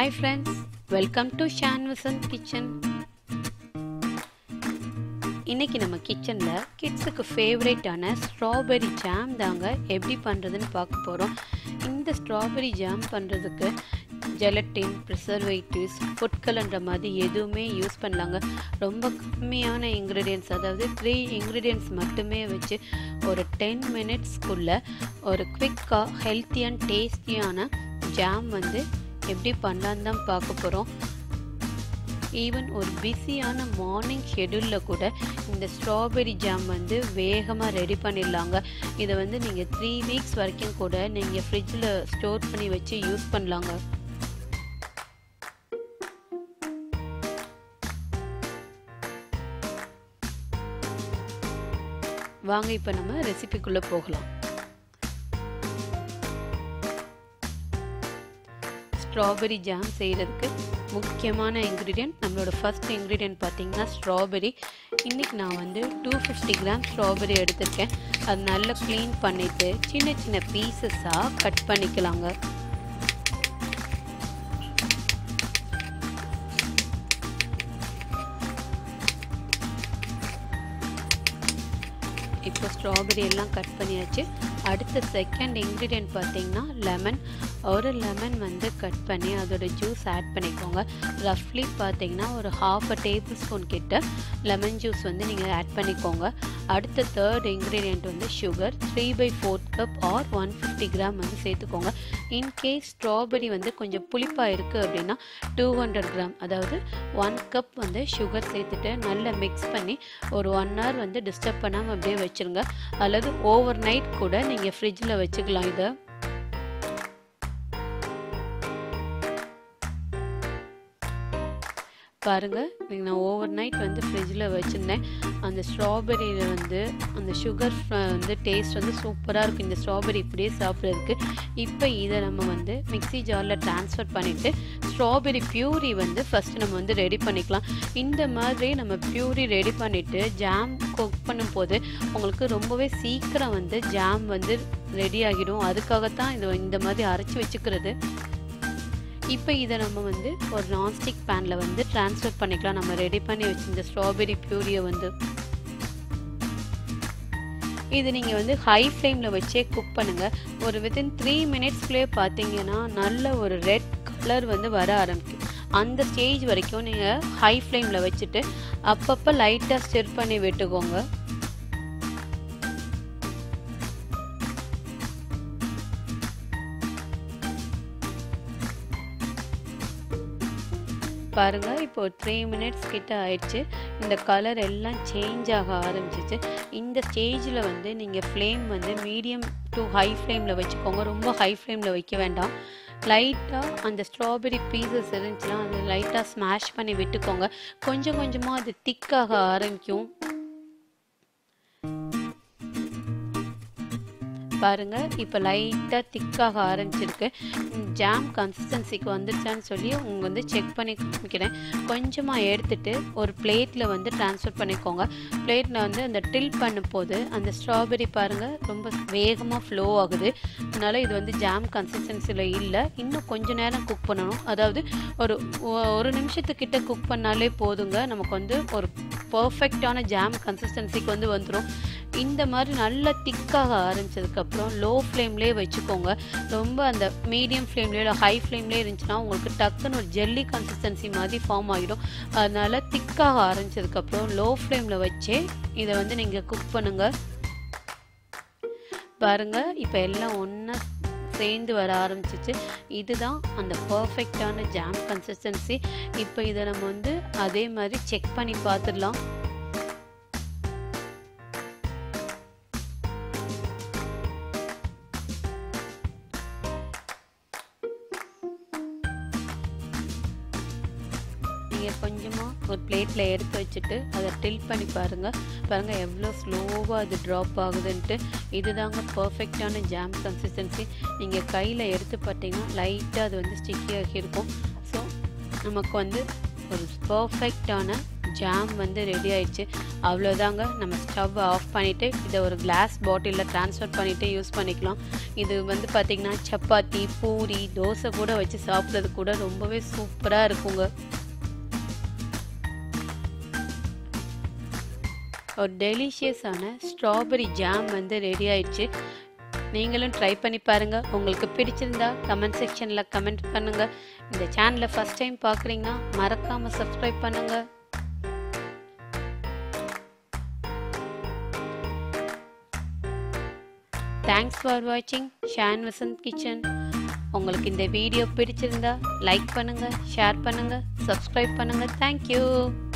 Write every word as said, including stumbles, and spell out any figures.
Hi friends, welcome to Shan Vasant Kitchen. இன்னைக்கு நம்ம கிச்சன்ல கிட்ஸுக்கு ஃபேவரட்டான ஸ்ட்ராபெரி ஜாம் தாங்க எப்படி பண்றதுன்னு பார்க்க போறோம். இந்த ஸ்ட்ராபெரி ஜாம் பண்றதுக்கு ஜெலட்டின், ப்ரிசர்வேட்டிவ்ஸ், ஃபுட் கலர்ன்ற மாதிரி எதுவுமே யூஸ் பண்ணலாங்க. ரொம்ப கம்மியான இன்க்ரீடியன்ட்ஸ், அதாவது த்ரீ இன்க்ரீடியன்ட்ஸ் மட்டுமே வச்சு ஒரு டென் மினிட்ஸ்க்குள்ள ஒரு குவிக்காக ஹெல்த்தி அண்ட் டேஸ்டியான ஜாம் வந்து எப்படி பண்ணலான்னு தான் பார்க்க போகிறோம். ஈவன் ஒரு பிஸியான மார்னிங் ஷெடியூலில் கூட இந்த ஸ்ட்ராபெரி ஜாம் வந்து வேகமாக ரெடி பண்ணிடலாங்க. இதை வந்து நீங்கள் த்ரீ வீக்ஸ் வரைக்கும் கூட நீங்கள் ஃப்ரிட்ஜில் ஸ்டோர் பண்ணி வச்சு யூஸ் பண்ணலாங்க. வாங்க இப்போ நம்ம ரெசிபிக்குள்ளே போகலாம். ஸ்ட்ராபெரி ஜாம் செய்கிறதுக்கு முக்கியமான இன்க்ரீடியன்ட், நம்மளோட ஃபர்ஸ்ட் இன்க்ரீடியன்ட் பார்த்தீங்கன்னா ஸ்ட்ராபெரி. இன்றைக்கி நான் வந்து டூ ஃபிஃப்டி கிராம் ஸ்ட்ராபெரி எடுத்திருக்கேன். அது நல்லா க்ளீன் பண்ணிவிட்டு சின்ன சின்ன பீசஸாக கட் பண்ணிக்கலாங்க. இப்போ ஸ்ட்ராபெரி எல்லாம் கட் பண்ணியாச்சு. அடுத்த செகண்ட் இன்க்ரீடியன்ட் பார்த்தீங்கன்னா லெமன். ஒரு லெமன் வந்து கட் பண்ணி அதோட ஜூஸ் ஆட் பண்ணிக்கோங்க. ரஃப்லி பார்த்தீங்கன்னா ஒரு ஹாஃப் அ டேபிள் ஸ்பூன் கிட்ட லெமன் ஜூஸ் வந்து நீங்கள் ஆட் பண்ணிக்கோங்க. அடுத்த தேர்ட் இன்க்ரீடியன்ட் வந்து sugar, three by fourth cup or one fifty gram வந்து சேர்த்துக்கோங்க. இன்கேஸ் ஸ்ட்ராபெரி வந்து கொஞ்சம் புளிப்பாக இருக்குது அப்படின்னா டூ ஹண்ட்ரட் கிராம், அதாவது ஒன் கப் வந்து சுகர் சேர்த்துட்டு நல்லா மிக்ஸ் பண்ணி ஒரு ஒன் ஹவர் வந்து டிஸ்டர்ப் பண்ணாமல் அப்படியே வச்சுருங்க. அல்லது ஓவர் நைட் கூட நீங்கள் ஃப்ரிட்ஜில் வச்சுக்கலாம். இதை பாருங்கள், நான் ஓவர் நைட் வந்து ஃப்ரிட்ஜில் வச்சுருந்தேன். அந்த ஸ்ட்ராபெரியில் வந்து அந்த சுகர் வந்து டேஸ்ட் வந்து சூப்பராக இருக்கும் இந்த ஸ்ட்ராபெரி இப்படியே சாப்பிட்றதுக்கு. இப்போ இதை நம்ம வந்து மிக்ஸி ஜாரில் ட்ரான்ஸ்ஃபர் பண்ணிவிட்டு ஸ்ட்ராபெரி பியூரி வந்து ஃபஸ்ட்டு நம்ம வந்து ரெடி பண்ணிக்கலாம். இந்த மாதிரி நம்ம பியூரி ரெடி பண்ணிவிட்டு ஜாம் குக் பண்ணும்போது உங்களுக்கு ரொம்பவே சீக்கிரம் வந்து ஜாம் வந்து ரெடி ஆகிடும். அதுக்காகத்தான் இது இந்த மாதிரி அரைச்சி வச்சுக்கிறது. இப்போ இதை நம்ம வந்து ஒரு நான்ஸ்டிக் பேனில் வந்து ட்ரான்ஸ்ஃபர் பண்ணிக்கலாம். நம்ம ரெடி பண்ணி வச்சுருந்த ஸ்ட்ராபெரி பியூரியை வந்து இது நீங்கள் வந்து ஹை ஃப்ளேமில் வச்சே குக் பண்ணுங்கள். ஒரு வித்தின் த்ரீ மினிட்ஸ்லேயே பார்த்தீங்கன்னா நல்ல ஒரு ரெட் கலர் வந்து வர ஆரம்பிக்கும். அந்த ஸ்டேஜ் வரைக்கும் நீங்கள் ஹை ஃப்ளேமில் வச்சுட்டு அப்பப்போ லைட்டாக ஸ்டிர் பண்ணி விட்டுக்கோங்க. பாருங்கள், இப்போ த்ரீ மினிட்ஸ் கிட்ட ஆயிடுச்சு. இந்த கலர் எல்லாம் சேஞ்ச் ஆக ஆரம்பிச்சிச்சு. இந்த ஸ்டேஜில் வந்து நீங்கள் ஃப்ளேம் வந்து மீடியம் டு ஹை ஃப்ளேமில் வச்சுக்கோங்க. ரொம்ப ஹை ஃப்ளேமில் வைக்க வேண்டாம். லைட்டாக அந்த ஸ்ட்ராபெரி பீசஸ் இருந்துச்சுன்னா அது லைட்டாக ஸ்மாஷ் பண்ணி விட்டுக்கோங்க. கொஞ்சம் கொஞ்சமாக அது திக்காக ஆரம்பிக்கும். பாருங்கள், இப்போ லைட்டாக திக்காக ஆரம்பிச்சிருக்கு. ஜாம் கன்சிஸ்டன்சிக்கு வந்துருச்சான்னு சொல்லி உங்கள் வந்து செக் பண்ணி காமிக்கிறேன். கொஞ்சமாக எடுத்துகிட்டு ஒரு பிளேட்டில் வந்து ட்ரான்ஸ்ஃபர் பண்ணிக்கோங்க. பிளேட்டில் வந்து அந்த டில் பண்ணும் போது அந்த ஸ்ட்ராபெரி பாருங்கள் ரொம்ப வேகமாக ஃப்ளோ ஆகுது. அதனால் இது வந்து ஜாம் கன்சிஸ்டன்சியில் இல்லை. இன்னும் கொஞ்சம் நேரம் குக் பண்ணணும். அதாவது ஒரு ஒரு நிமிஷத்துக்கிட்ட குக் பண்ணாலே போதுங்க. நமக்கு வந்து ஒரு பர்ஃபெக்டான ஜாம் கன்சிஸ்டன்சிக்கு வந்து வந்துடும். இந்த மாதிரி நல்லா திக்காக ஆரம்பிச்சதுக்கப்புறம் லோ ஃப்ளேம்லேயே வச்சுக்கோங்க. ரொம்ப அந்த மீடியம் ஃப்ளேம்லேயோ இல்லை ஹை ஃப்ளேம்லேயே இருந்துச்சுன்னா உங்களுக்கு டக்குன்னு ஒரு ஜெல்லி கன்சிஸ்டன்சி மாதிரி ஃபார்ம் ஆகிடும். அதனால் திக்காக ஆரம்பிச்சதுக்கப்புறம் லோ ஃப்ளேமில் வச்சே இதை வந்து நீங்கள் குக் பண்ணுங்கள். பாருங்கள், இப்போ எல்லாம் ஒன்றா சேர்ந்து வர ஆரம்பிச்சிச்சு. இதுதான் அந்த பர்ஃபெக்டான ஜாம் கன்சிஸ்டன்சி. இப்போ இதை நம்ம வந்து அதே மாதிரி செக் பண்ணி பார்த்துடலாம். நீங்கள் கொஞ்சமாக ஒரு பிளேட்டில் எடுத்து வச்சுட்டு அதை டில் பண்ணி பாருங்கள். பாருங்கள் எவ்வளோ ஸ்லோவாக அது ட்ராப் ஆகுதுன்ட்டு. இதுதாங்க பர்ஃபெக்டான ஜாம் கன்சிஸ்டன்சி. நீங்கள் கையில் எடுத்து பார்த்தீங்கன்னா லைட்டாக அது வந்து ஸ்டிக்கியாகி இருக்கும். ஸோ நமக்கு வந்து ஒரு பர்ஃபெக்டான ஜாம் வந்து ரெடி ஆயிடுச்சு. அவ்வளோதாங்க. நம்ம ஸ்டவ் ஆஃப் பண்ணிவிட்டு இதை ஒரு கிளாஸ் பாட்டிலில் ட்ரான்ஸ்ஃபர் பண்ணிவிட்டு யூஸ் பண்ணிக்கலாம். இது வந்து பார்த்திங்கன்னா சப்பாத்தி, பூரி, தோசை கூட வச்சு சாப்பிட்றது கூட ரொம்பவே சூப்பராக இருக்குங்க. ஒரு டெலிஷியஸான ஸ்ட்ராபெரி ஜாம் வந்து ரெடி ஆயிடுச்சு. நீங்களும் ட்ரை பண்ணி பாருங்கள். உங்களுக்கு பிடிச்சிருந்தா கமெண்ட் செக்ஷனில் கமெண்ட் பண்ணுங்கள். இந்த சேனலை ஃபஸ்ட் டைம் பார்க்குறீங்கன்னா மறக்காமல் சப்ஸ்கிரைப் பண்ணுங்கள். தேங்க்ஸ் ஃபார் வாட்சிங் ஷான் வசந்த் கிச்சன். உங்களுக்கு இந்த வீடியோ பிடிச்சிருந்தா லைக் பண்ணுங்கள், ஷேர் பண்ணுங்கள், சப்ஸ்கிரைப் பண்ணுங்கள். தேங்க்யூ.